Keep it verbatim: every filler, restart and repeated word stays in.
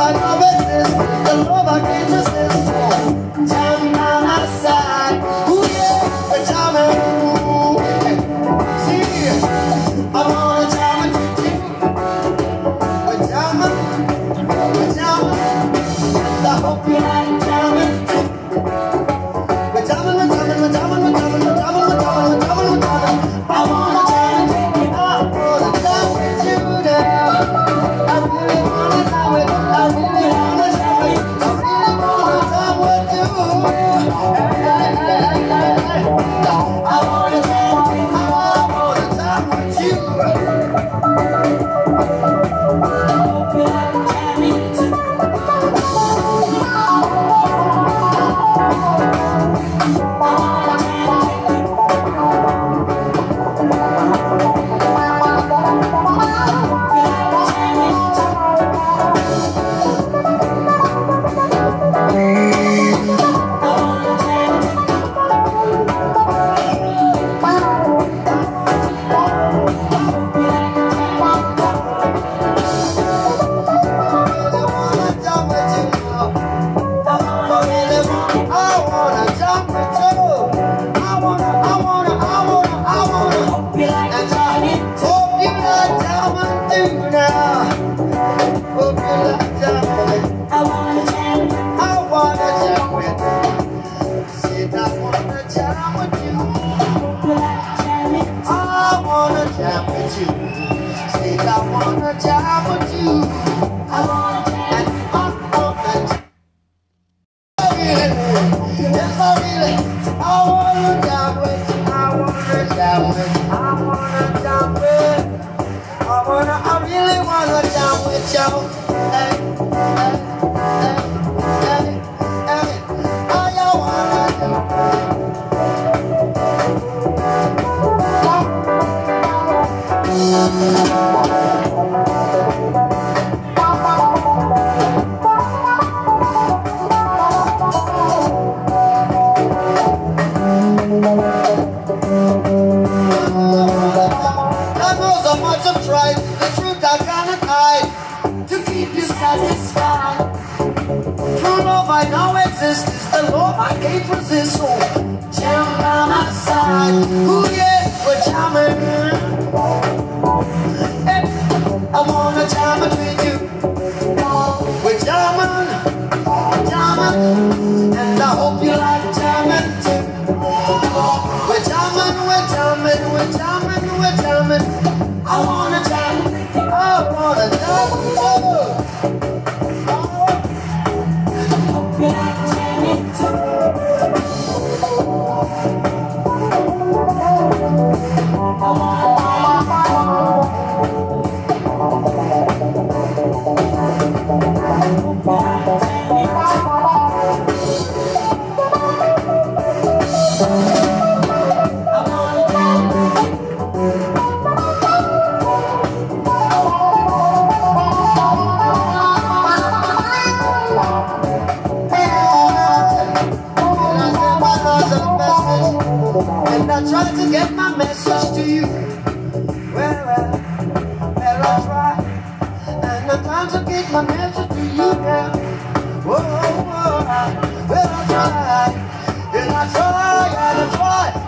I know exists, the love I can't resist. Jam by my side, ooh yeah, we're jamming. See, I wanna jam it with you. We're jamming, we're jamming, and I hope you like jamming too. We're jamming, we're jamming, we're jamming, we're jamming, we're jamming, we're jamming, we're jamming, we're jamming. I wanna jam it with you. I wanna jam with you now. I really wanna jam it. I really wanna jam it. I really wanna jam with you. Hey, hey, hey, hey, hey. I wanna jam with you. I wanna jam with you. I hope you like jamming too. Well, I try, and I try, and I try.